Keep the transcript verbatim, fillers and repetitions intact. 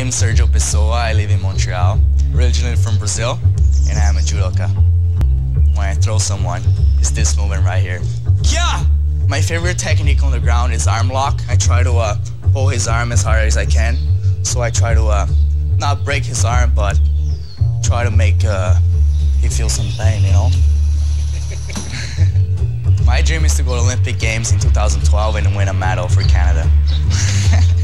I'm Sergio Pessoa. I live in Montreal, originally from Brazil, and I am a judoka. When I throw someone, it's this movement right here. Yeah! My favorite technique on the ground is arm lock. I try to uh, pull his arm as hard as I can. So I try to uh, not break his arm, but try to make uh, he feel some pain, you know? My dream is to go to Olympic Games in two thousand twelve and win a medal for Canada.